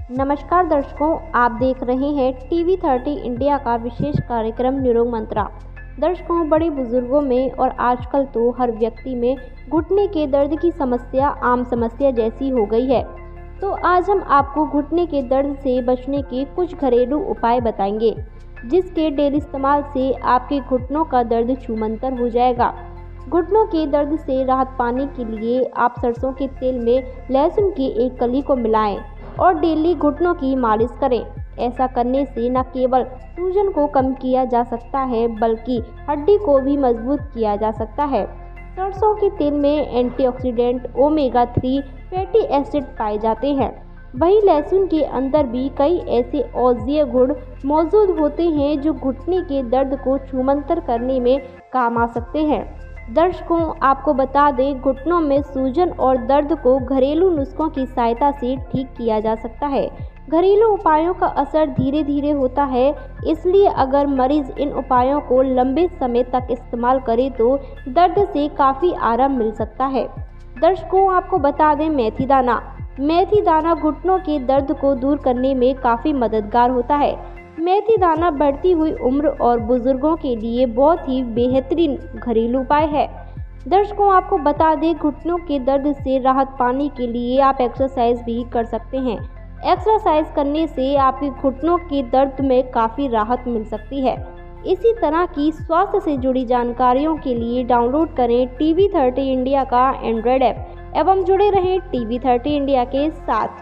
नमस्कार दर्शकों, आप देख रहे हैं टीवी 30 इंडिया का विशेष कार्यक्रम निरोग मंत्रा। दर्शकों, बड़े बुजुर्गों में और आजकल तो हर व्यक्ति में घुटने के दर्द की समस्या आम समस्या जैसी हो गई है। तो आज हम आपको घुटने के दर्द से बचने के कुछ घरेलू उपाय बताएंगे, जिसके डेली इस्तेमाल से आपके घुटनों का दर्द छूमंतर हो जाएगा। घुटनों के दर्द से राहत पाने के लिए आप सरसों के तेल में लहसुन की एक कली को मिलाएं और डेली घुटनों की मालिश करें। ऐसा करने से न केवल सूजन को कम किया जा सकता है, बल्कि हड्डी को भी मजबूत किया जा सकता है। सरसों के तेल में एंटीऑक्सीडेंट, ओमेगा 3 फैटी एसिड पाए जाते हैं। वहीं लहसुन के अंदर भी कई ऐसे औषधीय गुण मौजूद होते हैं जो घुटने के दर्द को छूमंतर करने में काम आ सकते हैं। दर्शकों, आपको बता दें, घुटनों में सूजन और दर्द को घरेलू नुस्खों की सहायता से ठीक किया जा सकता है। घरेलू उपायों का असर धीरे धीरे होता है, इसलिए अगर मरीज इन उपायों को लंबे समय तक इस्तेमाल करे तो दर्द से काफ़ी आराम मिल सकता है। दर्शकों, आपको बता दें, मेथी दाना घुटनों के दर्द को दूर करने में काफ़ी मददगार होता है। मेथी दाना बढ़ती हुई उम्र और बुजुर्गों के लिए बहुत ही बेहतरीन घरेलू उपाय है। दर्शकों, आपको बता दें, घुटनों के दर्द से राहत पाने के लिए आप एक्सरसाइज भी कर सकते हैं। एक्सरसाइज करने से आपके घुटनों के दर्द में काफ़ी राहत मिल सकती है। इसी तरह की स्वास्थ्य से जुड़ी जानकारियों के लिए डाउनलोड करें टीवी 30 इंडिया का एंड्रॉयड ऐप एवं जुड़े रहें टीवी 30 इंडिया के साथ।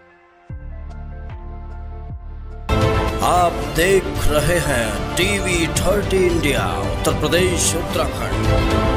आप देख रहे हैं टीवी 30 इंडिया, उत्तर प्रदेश, उत्तराखंड।